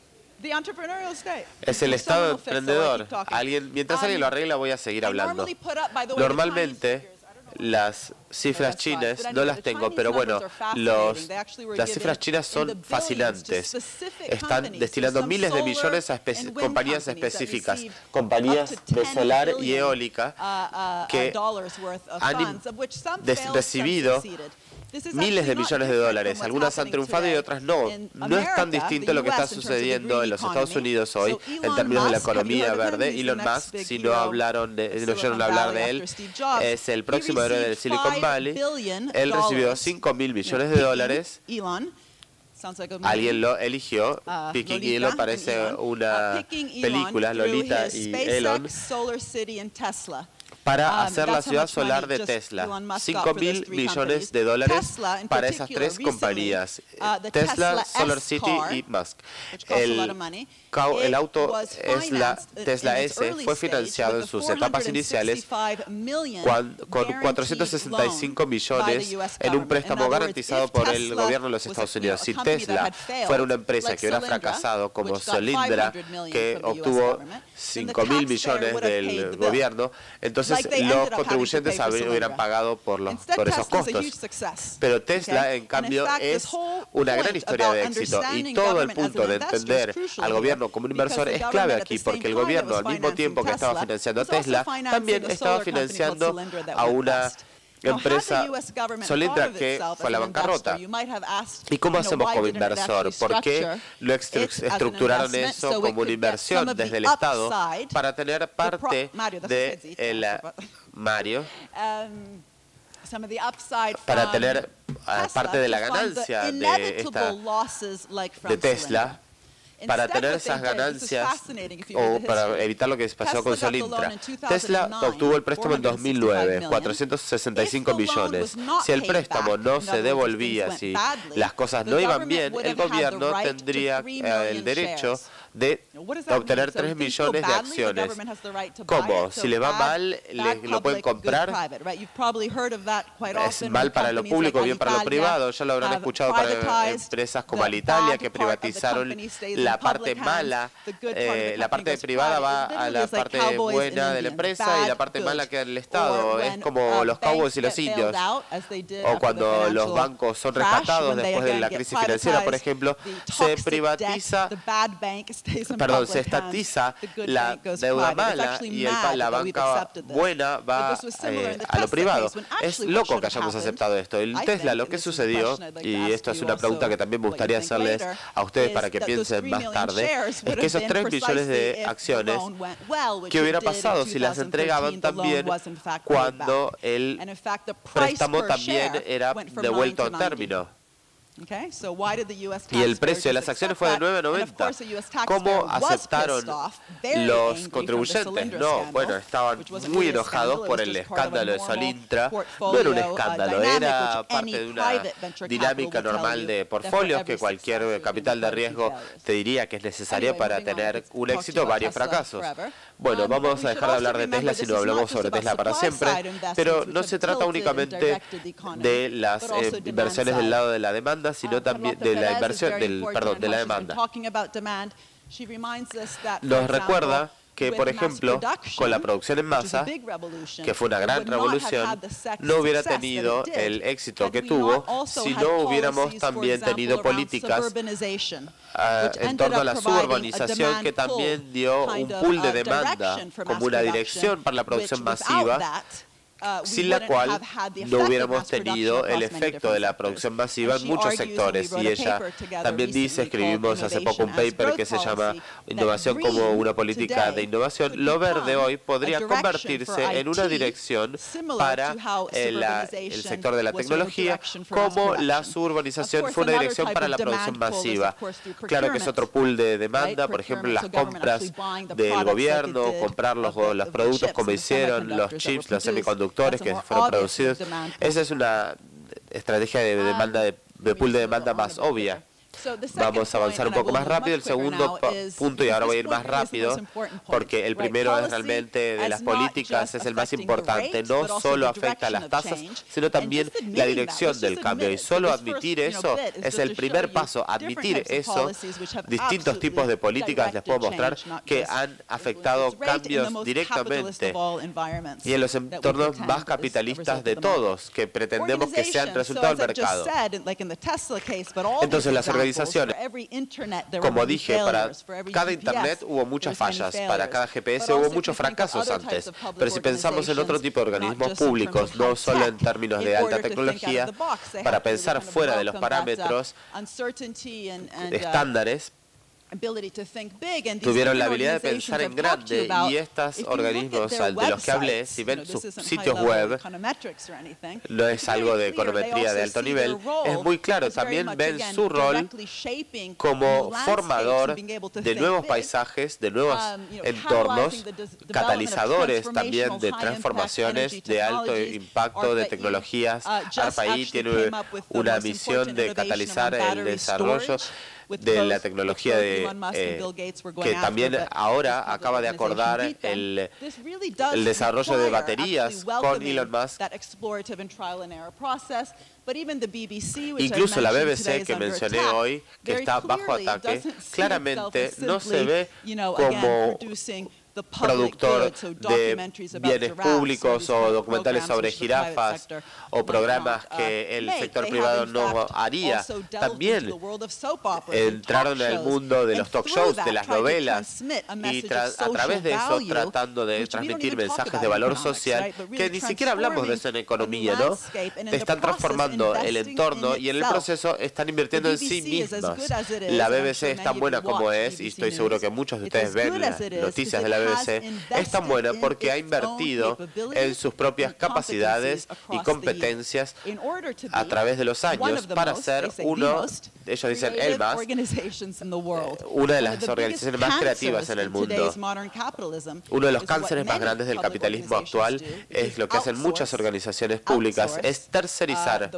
[SPEAKER 2] Es el estado emprendedor. Mientras alguien lo arregla, voy a seguir hablando. Normalmente, las cifras chinas no las tengo, pero bueno, las cifras chinas son fascinantes. Están destinando miles de millones a compañías específicas, compañías de solar y eólica, que han recibido miles de millones de dólares. Algunas han triunfado y otras no. No es tan distinto lo que está sucediendo en los Estados Unidos hoy en términos de la economía verde. Elon Musk, si no oyeron hablar de él, es el próximo héroe del Silicon Valley. Él recibió $5.000 millones de dólares. Alguien lo eligió. Picking Elon parece una película, Lolita y Elon, para hacer la ciudad solar de Tesla. $5.000 millones de dólares para esas tres compañías, Tesla, SolarCity y Musk. El auto es la Tesla S, fue financiado en sus etapas iniciales con 465 millones en un préstamo garantizado por el gobierno de los Estados Unidos. Si Tesla fuera una empresa que hubiera fracasado como Solyndra, que obtuvo 5.000 millones del gobierno, entonces los contribuyentes hubieran pagado por esos costos. Pero Tesla, en cambio, es una gran historia de éxito, y todo el punto de entender al gobierno como un inversor es clave aquí, porque el gobierno, al mismo tiempo que estaba financiando a Tesla, también estaba financiando a una empresa Solyndra que fue a la bancarrota. ¿Y cómo hacemos como inversor? ¿Por qué no estructuraron eso como una inversión desde el Estado para tener parte de Mario? Para tener parte de la ganancia de Tesla, para tener esas ganancias o para evitar lo que pasó con Solyndra. Tesla obtuvo el préstamo en 2009, 465 millones. Si el préstamo no se devolvía, si las cosas no iban bien, el gobierno tendría el derecho de obtener 3 millones de acciones. ¿Cómo? Si le va mal, lo pueden comprar. Es mal para lo público, bien para lo privado. Ya lo habrán escuchado para empresas como Alitalia, que privatizaron la parte mala. La parte privada va a la parte buena de la empresa y la parte mala queda en el Estado. Es como los cowboys y los indios. O cuando los bancos son rescatados después de la crisis financiera, por ejemplo, se se estatiza la deuda mala y la banca buena va a lo privado. Es loco que hayamos aceptado esto. En Tesla lo que sucedió, y esto es una pregunta que también me gustaría hacerles a ustedes para que piensen más tarde, es que esos 3 millones de acciones, ¿qué hubiera pasado si las entregaban también cuando el préstamo también era devuelto a término? Y el precio de las acciones fue de $9.90. ¿Cómo aceptaron los contribuyentes? No, bueno, estaban muy enojados por el escándalo de Solyndra. No era un escándalo, era parte de una dinámica normal de portfolios que cualquier capital de riesgo te diría que es necesaria para tener un éxito o varios fracasos. Bueno, vamos a dejar de hablar de Tesla si no hablamos sobre Tesla para siempre, pero no se trata únicamente de las inversiones del lado de la demanda, sino también de la inversión de la demanda. Nos recuerda que, por ejemplo, con la producción en masa, que fue una gran revolución, no hubiera tenido el éxito que tuvo si no hubiéramos también tenido políticas en torno a la suburbanización, que también dio un pool de demanda como una dirección para la producción masiva, sin la cual no hubiéramos tenido el efecto de la producción masiva en muchos sectores. Y ella también dice, escribimos hace poco un paper que se llama Innovación como una política de innovación. Lo verde hoy podría convertirse en una dirección para el sector de la tecnología, como la suburbanización fue una dirección para la producción masiva. Claro que es otro pool de demanda, por ejemplo, las compras del gobierno, comprar los productos como hicieron, los chips, los semiconductores que fueron producidos. Esa es una estrategia de demanda, de pool de demanda más obvia. Vamos a avanzar un poco más rápido. El segundo punto, y ahora voy a ir más rápido, porque el primero es realmente de las políticas, es el más importante. No solo afecta a las tasas, sino también la dirección del cambio. Y solo admitir eso es el primer paso. Admitir eso, distintos tipos de políticas les puedo mostrar que han afectado cambios directamente y en los entornos más capitalistas de todos, que pretendemos que sean resultado del mercado. Entonces, las organizaciones, como dije, para cada Internet hubo muchas fallas, para cada GPS hubo muchos fracasos antes. Pero si pensamos en otro tipo de organismos públicos, no solo en términos de alta tecnología, para pensar fuera de los parámetros estándares, tuvieron la habilidad de pensar en grande, y estos organismos de los que hablé, si ven sus sitios web, no es algo de econometría de alto nivel, es muy claro, también ven su rol como formador de nuevos paisajes, de nuevos entornos, catalizadores también de transformaciones de alto impacto de tecnologías. ARPA-E tiene una misión de catalizar el desarrollo de la tecnología que también ahora acaba de acordar el desarrollo de baterías con Elon Musk. Incluso la BBC que mencioné hoy, que está bajo ataque, claramente no se ve como productor de bienes públicos o documentales sobre jirafas o programas que el sector privado no haría. También entraron en el mundo de los talk shows, de las novelas, y a través de eso tratando de transmitir mensajes de valor social, que ni siquiera hablamos de eso en economía, ¿no? Están transformando el entorno y en el proceso están invirtiendo en sí mismas. La BBC es tan buena como es, y estoy seguro que muchos de ustedes ven las noticias de la BBC, es tan buena porque ha invertido en sus propias capacidades y competencias a través de los años para ser ellos dicen una de las organizaciones más creativas en el mundo. Uno de los cánceres más grandes del capitalismo actual es lo que hacen muchas organizaciones públicas, es tercerizar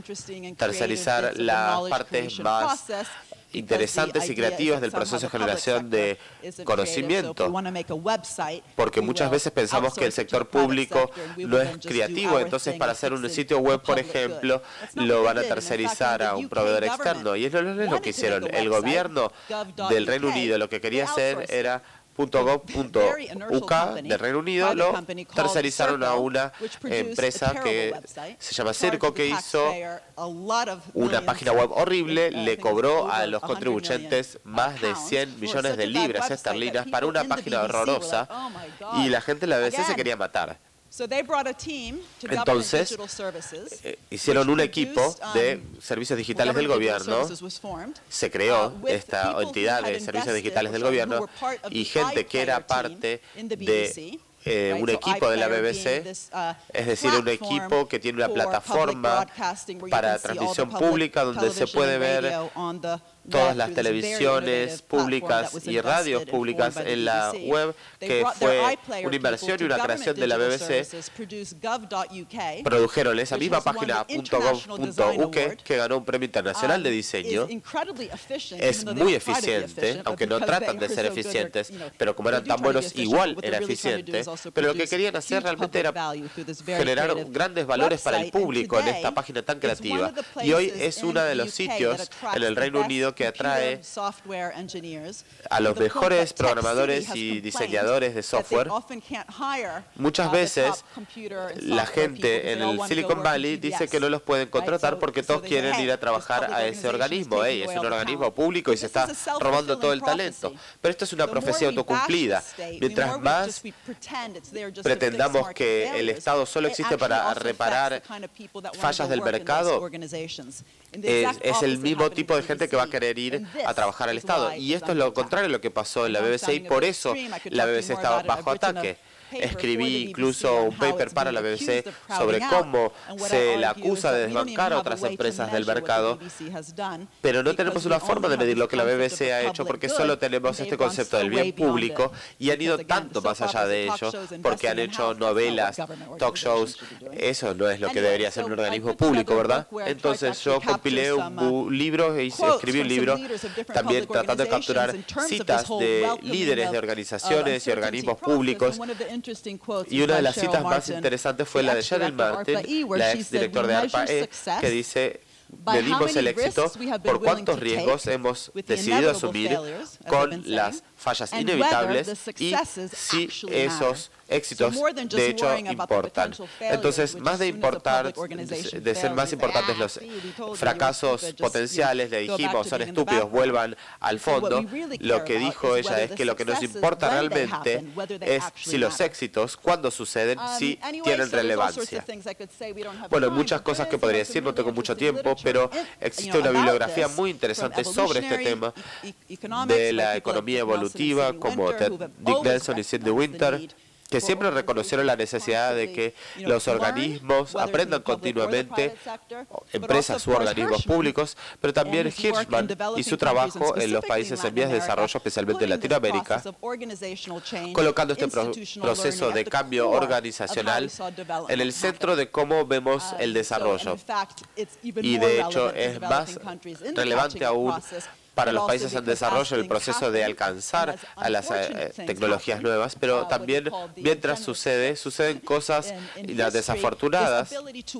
[SPEAKER 2] las partes más interesantes y creativas del proceso de generación de conocimiento, porque muchas veces pensamos que el sector público no es creativo, entonces para hacer un sitio web, por ejemplo, lo van a tercerizar a un proveedor externo, y eso no es lo que hicieron. El gobierno del Reino Unido lo que quería hacer era .gov.uk del Reino Unido, lo tercerizaron a una empresa que se llama Circo, que hizo una página web horrible, le cobró a los contribuyentes más de 100 millones de libras esterlinas para una página horrorosa, y la gente de la BBC se quería matar. Entonces, hicieron un equipo de servicios digitales del gobierno, se creó esta entidad de servicios digitales del gobierno, y gente que era parte de un equipo de la BBC, es decir, un equipo que tiene una plataforma para transmisión pública donde se puede ver todas las televisiones públicas y radios públicas en la web, que fue una inversión y una creación de la BBC. Produjeron esa misma página .gov.uk, que ganó un premio internacional de diseño. Es muy eficiente, aunque no tratan de ser eficientes, pero como eran tan buenos, igual era eficiente. Pero lo que querían hacer realmente era generar grandes valores para el público en esta página tan creativa. Y hoy es uno de los sitios en el Reino Unido que atrae a los mejores programadores y diseñadores de software. Muchas veces la gente en el Silicon Valley dice que no los pueden contratar porque todos quieren ir a trabajar a ese organismo. Es un organismo público y se está robando todo el talento. Pero esto es una profecía autocumplida. Mientras más pretendamos que el Estado solo existe para reparar fallas del mercado, es el mismo tipo de gente que va a querer ir a trabajar al Estado. Y esto es lo contrario de lo que pasó en la BBC, y por eso la BBC estaba bajo ataque. Escribí incluso un paper para la BBC sobre cómo se la acusa de desbancar a otras empresas del mercado, pero no tenemos una forma de medir lo que la BBC ha hecho porque solo tenemos este concepto del bien público y han ido tanto más allá de ello porque han hecho novelas, talk shows. Eso no es lo que debería ser un organismo público, ¿verdad? Entonces yo compilé un libro y escribí un libro también tratando de capturar citas de líderes de organizaciones y organismos públicos. Y una de las citas más interesantes fue la de Shannon Martin, la ex director de ARPA-E, que dice: medimos el éxito por cuántos riesgos hemos decidido asumir con las fallas inevitables y si esos éxitos de hecho importan. Entonces, más de importar, de ser más importantes los fracasos potenciales, le dijimos, son estúpidos, vuelvan al fondo. Lo que dijo ella es que lo que nos importa realmente es si los éxitos, cuando suceden, si tienen relevancia. Bueno, hay muchas cosas que podría decir, no tengo mucho tiempo, pero existe una bibliografía muy interesante sobre este tema de la economía evolutiva, como Dick Nelson y Cindy Winter, que siempre reconocieron la necesidad de que los organismos aprendan continuamente, empresas u organismos públicos, pero también Hirschman y su trabajo en los países en vías de desarrollo, especialmente en Latinoamérica, colocando este proceso de cambio organizacional en el centro de cómo vemos el desarrollo. Y de hecho es más relevante aún para los países en desarrollo el proceso de alcanzar a las tecnologías nuevas, pero también mientras suceden cosas desafortunadas,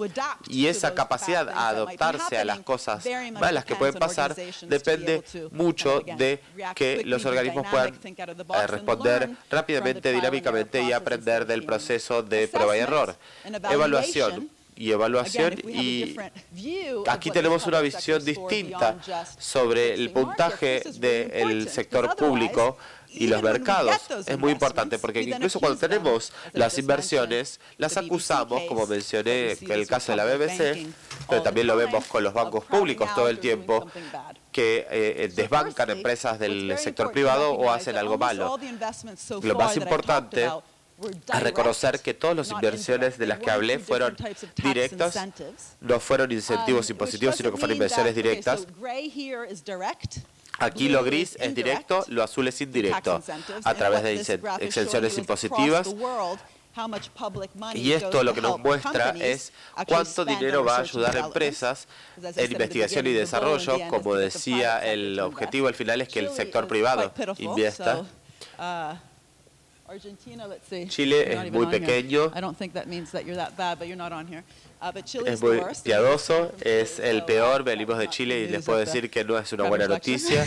[SPEAKER 2] y esa capacidad a adaptarse a las cosas malas que pueden pasar depende mucho de que los organismos puedan responder rápidamente, dinámicamente y aprender del proceso de prueba y error. Evaluación. Y aquí tenemos una visión distinta sobre el puntaje del sector público y los mercados. Es muy importante porque incluso cuando tenemos las inversiones, las acusamos, como mencioné en el caso de la BBC, pero también lo vemos con los bancos públicos todo el tiempo, que desbancan empresas del sector privado o hacen algo malo. Lo más importante a reconocer que todas las inversiones de las que hablé fueron directas, no fueron incentivos impositivos, sino que fueron inversiones directas. Aquí lo gris es directo, lo azul es indirecto, a través de exenciones impositivas. Y esto lo que nos muestra es cuánto dinero va a ayudar a empresas en investigación y desarrollo. Como decía, el objetivo al final es que el sector privado invierta. Chile es muy pequeño, es muy piadoso, es el peor, venimos de Chile y les puedo decir que no es una buena noticia.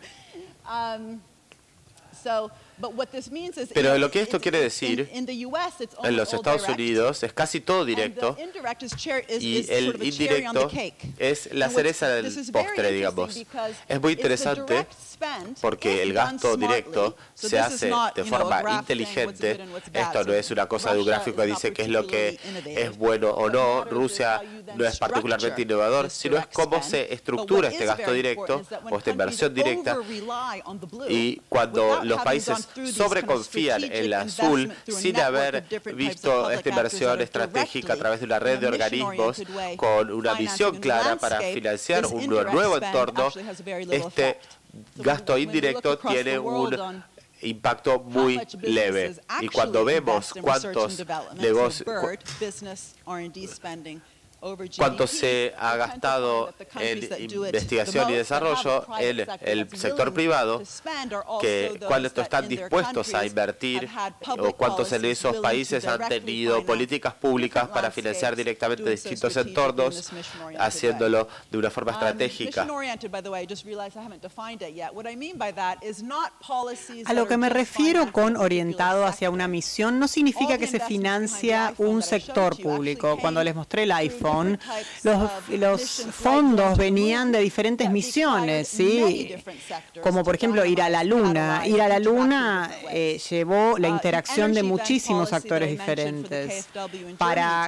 [SPEAKER 2] Pero lo que esto quiere decir, en los Estados Unidos es casi todo directo y el indirecto es la cereza del postre, digamos. Es muy interesante porque el gasto directo se hace de forma inteligente. Esto no es una cosa de un gráfico que dice qué es lo que es bueno o no. Rusia no es particularmente innovador, sino es cómo se estructura este gasto directo o esta inversión directa. Y cuando los países sobreconfían en el azul sin haber visto esta inversión estratégica a través de una red de organismos con una visión clara para financiar un nuevo entorno, este gasto indirecto tiene un impacto muy leve. Y cuando vemos cuánto se ha gastado en investigación y desarrollo en el sector privado, cuánto están dispuestos a invertir o cuántos en esos países han tenido políticas públicas para financiar directamente distintos entornos, haciéndolo de una forma estratégica.
[SPEAKER 1] A lo que me refiero con orientado hacia una misión no significa que se financia un sector público. Cuando les mostré el iPhone, León, los fondos venían de diferentes misiones, ¿sí? Como por ejemplo ir a la Luna. Ir a la Luna llevó la interacción de muchísimos actores diferentes. Para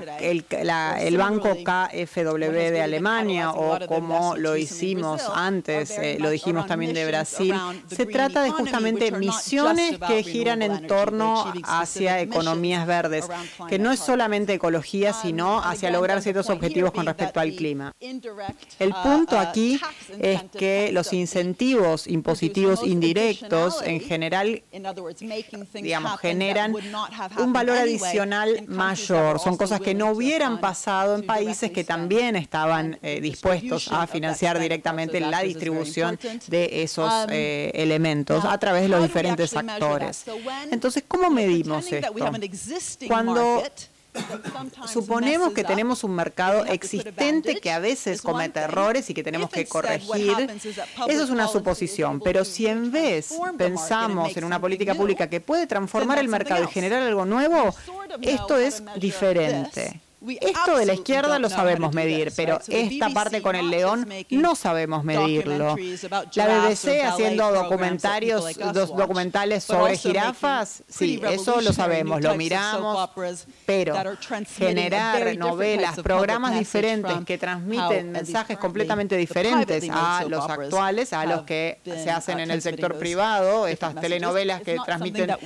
[SPEAKER 1] el banco KfW de Alemania, o como lo hicimos antes, lo dijimos también de Brasil, se trata de justamente misiones que giran en torno hacia economías verdes, que no es solamente ecología, sino hacia lograr ciertos objetivos con respecto al clima. El punto aquí es que los incentivos impositivos indirectos en general, digamos, generan un valor adicional mayor. Son cosas que no hubieran pasado en países que también estaban dispuestos a financiar directamente la distribución de esos elementos a través de los diferentes actores. Entonces, ¿cómo medimos esto? Cuando suponemos que tenemos un mercado existente que a veces comete errores y que tenemos que corregir, eso es una suposición, pero si en vez pensamos en una política pública que puede transformar el mercado y generar algo nuevo, esto es diferente. Esto de la izquierda lo sabemos medir, pero esta parte con el león no sabemos medirlo. La BBC haciendo documentales sobre jirafas, sí, eso lo sabemos, lo miramos, pero generar novelas, programas diferentes que transmiten mensajes completamente diferentes a los actuales, a los que se hacen en el sector privado, estas telenovelas que transmiten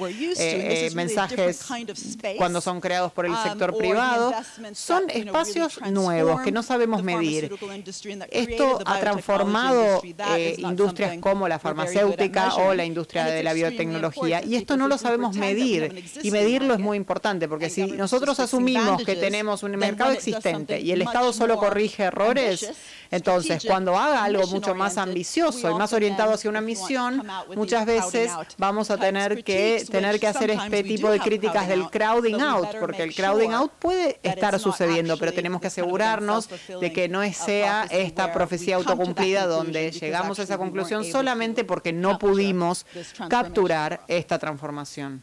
[SPEAKER 1] mensajes cuando son creados por el sector privado, son espacios nuevos que no sabemos medir. Esto ha transformado industrias como la farmacéutica o la industria de la biotecnología, y esto no lo sabemos medir, y medirlo es muy importante, porque si nosotros asumimos que tenemos un mercado existente y el Estado solo corrige errores, entonces cuando haga algo mucho más ambicioso y más orientado hacia una misión, muchas veces vamos a tener que hacer este tipo de críticas del crowding out, porque el crowding out puede estar sucediendo, pero tenemos que asegurarnos de que no sea esta profecía autocumplida donde llegamos a esa conclusión solamente porque no pudimos capturar esta transformación.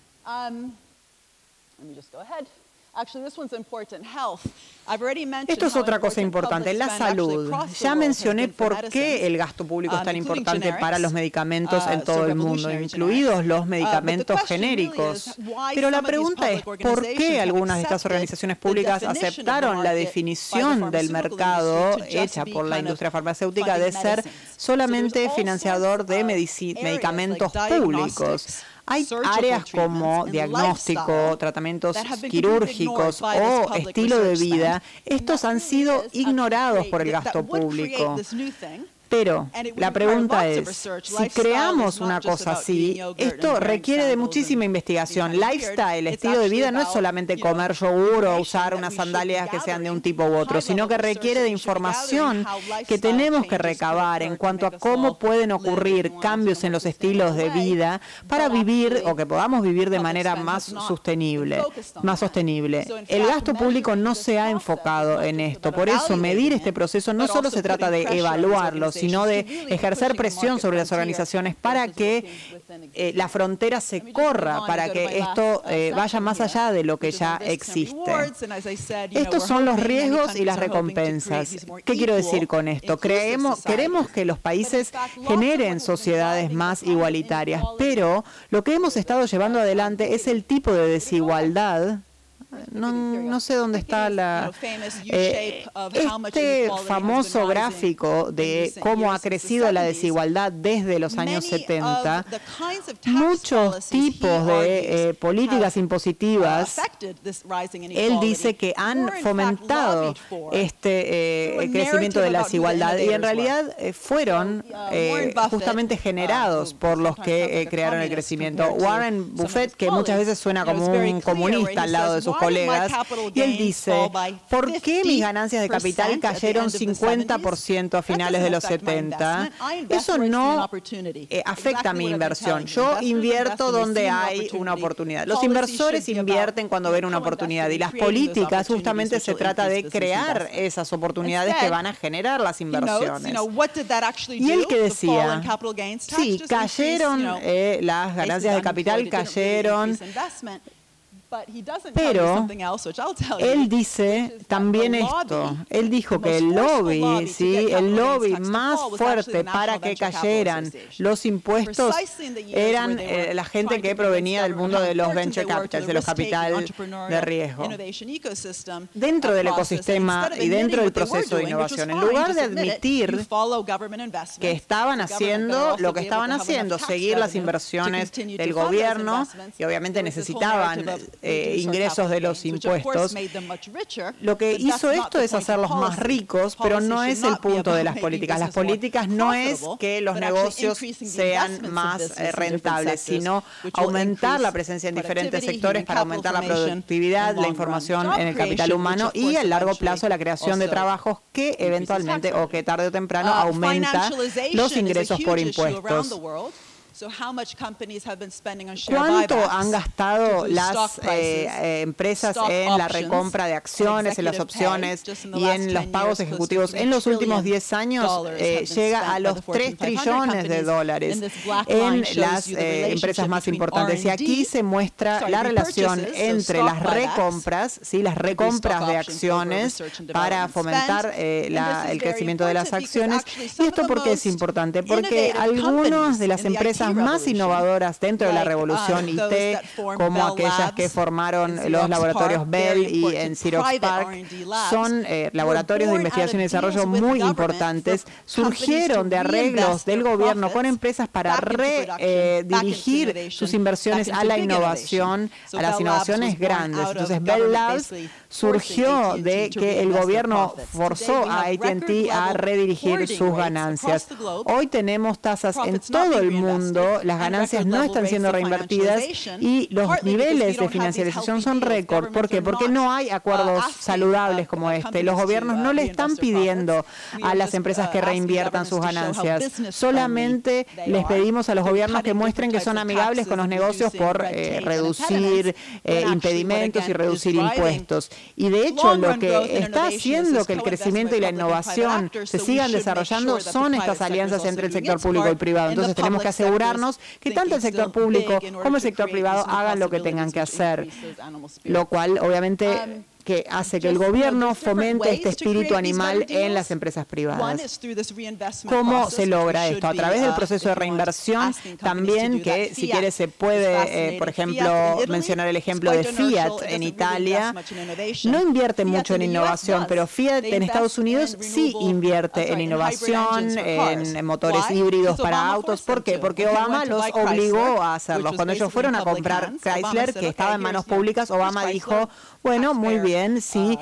[SPEAKER 1] Esto es otra cosa importante, la salud. Ya mencioné por qué el gasto público es tan importante para los medicamentos en todo el mundo, incluidos los medicamentos genéricos. Pero la pregunta es, ¿por qué algunas de estas organizaciones públicas aceptaron la definición del mercado hecha por la industria farmacéutica de ser solamente financiador de medicamentos públicos? Hay áreas como diagnóstico, tratamientos quirúrgicos o estilo de vida. Estos han sido ignorados por el gasto público. Pero la pregunta es, si creamos una cosa así, esto requiere de muchísima investigación. Lifestyle, estilo de vida, no es solamente comer yogur o usar unas sandalias que sean de un tipo u otro, sino que requiere de información que tenemos que recabar en cuanto a cómo pueden ocurrir cambios en los estilos de vida para vivir o que podamos vivir de manera más sostenible. El gasto público no se ha enfocado en esto. Por eso, medir este proceso no solo se trata de evaluarlo, sino de ejercer presión sobre las organizaciones para que la frontera se corra, para que esto vaya más allá de lo que ya existe. Estos son los riesgos y las recompensas. ¿Qué quiero decir con esto? Queremos que los países generen sociedades más igualitarias, pero lo que hemos estado llevando adelante es el tipo de desigualdad. No sé dónde está este famoso gráfico de cómo ha crecido la desigualdad desde los años 70. Muchos tipos de políticas impositivas, él dice que han fomentado este crecimiento de la desigualdad y en realidad fueron justamente generados por los que crearon el crecimiento. Warren Buffett, que muchas veces suena como un comunista al lado de sus colegas, y él dice, ¿por qué mis ganancias de capital cayeron 50% a finales de los 70? Eso no afecta a mi inversión. Yo invierto donde hay una oportunidad. Los inversores invierten cuando ven una oportunidad y las políticas justamente se trata de crear esas oportunidades que van a generar las inversiones. Y él que decía, sí, cayeron las ganancias de capital, cayeron Pero él dice también esto. Él dijo que el lobby, ¿sí? El lobby más fuerte para que cayeran los impuestos eran la gente que provenía del mundo de los venture capitals, de los capital de riesgo. Dentro del ecosistema y dentro del proceso de innovación, en lugar de admitir que estaban haciendo lo que estaban haciendo, seguir las inversiones del gobierno, y obviamente necesitaban ingresos de los impuestos, lo que hizo esto es hacerlos más ricos, pero no es el punto de las políticas. Las políticas no es que los negocios sean más rentables, sino aumentar la presencia en diferentes sectores para aumentar la productividad, la información en el capital humano y a largo plazo la creación de trabajos que eventualmente o que tarde o temprano aumenta los ingresos por impuestos. ¿Cuánto han gastado las empresas en la recompra de acciones, en las opciones y en los pagos ejecutivos? En los últimos 10 años llega a los 3 trillones de dólares en las empresas más importantes. Y aquí se muestra la relación entre las recompras, ¿sí? Las recompras de acciones para fomentar el crecimiento de las acciones. ¿Y esto por qué es importante? Porque algunas de las empresas más innovadoras dentro de la revolución IT, como aquellas que formaron los laboratorios Bell y en Xerox PARC, son laboratorios de investigación y desarrollo muy importantes, surgieron de arreglos del gobierno con empresas para redirigir sus inversiones a la innovación, a las innovaciones grandes. Entonces, Bell Labs surgió de que el gobierno forzó a AT&T a redirigir sus ganancias. Hoy tenemos tasas en todo el mundo, las ganancias no están siendo reinvertidas y los niveles de financiarización son récord. ¿Por qué? Porque no hay acuerdos saludables como este. Los gobiernos no le están pidiendo a las empresas que reinviertan sus ganancias. Solamente les pedimos a los gobiernos que muestren que son amigables con los negocios por reducir impedimentos y reducir impuestos. Y de hecho, lo que está haciendo que el crecimiento y la innovación se sigan desarrollando son estas alianzas entre el sector público y privado. Entonces tenemos que asegurarnos que tanto el sector público como el sector privado hagan lo que tengan que hacer, lo cual obviamente que hace que el gobierno fomente este espíritu animal en las empresas privadas. ¿Cómo se logra esto? A través del proceso de reinversión, también que si quiere se puede, por ejemplo, mencionar el ejemplo de Fiat en Italia. No invierte mucho en innovación, pero Fiat en Estados Unidos sí invierte en innovación, en motores híbridos para autos. ¿Por qué? Porque Obama los obligó a hacerlos. Cuando ellos fueron a comprar Chrysler, que estaba en manos públicas, Obama dijo, bueno, muy bien, sí.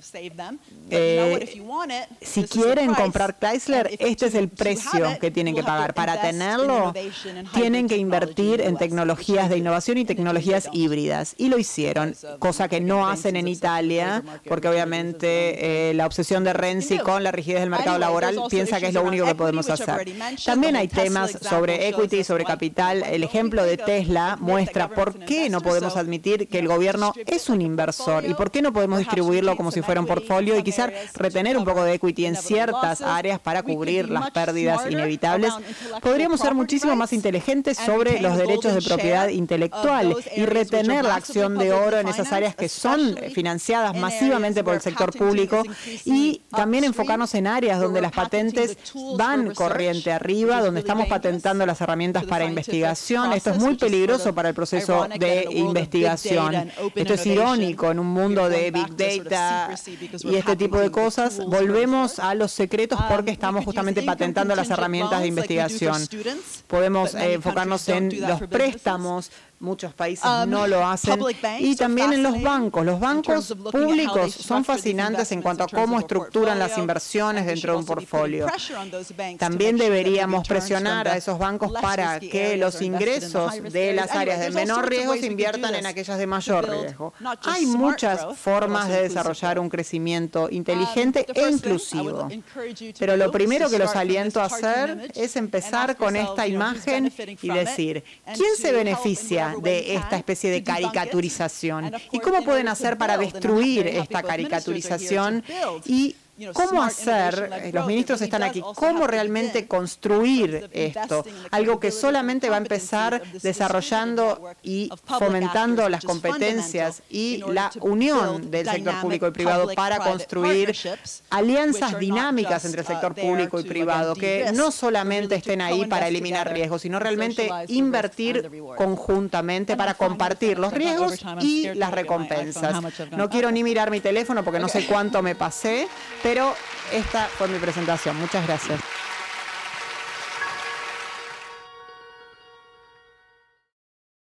[SPEAKER 1] Si quieren comprar Chrysler, este es el precio que tienen que pagar. Para tenerlo, tienen que invertir en tecnologías de innovación y tecnologías híbridas. Y lo hicieron, cosa que no hacen en Italia, porque obviamente la obsesión de Renzi con la rigidez del mercado laboral piensa que es lo único que podemos hacer. También hay temas sobre equity, sobre capital. El ejemplo de Tesla muestra por qué no podemos admitir que el gobierno es un inversor y por qué no podemos distribuirlo como si fuera un portfolio y quizás retener un poco de equity en ciertas áreas para cubrir las pérdidas inevitables. Podríamos ser muchísimo más inteligentes sobre los derechos de propiedad intelectual y retener la acción de oro en esas áreas que son financiadas masivamente por el sector público y también enfocarnos en áreas donde las patentes van corriente arriba, donde estamos patentando las herramientas para investigación. Esto es muy peligroso para el proceso de investigación. Esto es irónico en un mundo de Big Data y este tipo de cosas. Volvemos a los secretos porque estamos justamente patentando las herramientas de investigación. Podemos enfocarnos en los préstamos. Muchos países no lo hacen. Y también en los bancos. Los bancos públicos son fascinantes en cuanto a cómo estructuran las inversiones dentro de un portfolio. También deberíamos presionar a esos bancos para que los ingresos de las áreas de menor riesgo se inviertan en aquellas de mayor riesgo. Hay muchas formas de desarrollar un crecimiento inteligente e inclusivo. Pero lo primero que los aliento a hacer es empezar con esta imagen y decir, ¿quién se beneficia de esta especie de caricaturización? ¿Y cómo pueden hacer para destruir esta caricaturización y cómo hacer, los ministros están aquí, cómo realmente construir esto, algo que solamente va a empezar desarrollando y fomentando las competencias y la unión del sector público y privado para construir alianzas dinámicas entre el sector público y privado, que no solamente estén ahí para eliminar riesgos, sino realmente invertir conjuntamente para compartir los riesgos y las recompensas. No quiero ni mirar mi teléfono porque no sé cuánto me pasé, pero esta fue mi presentación. Muchas gracias.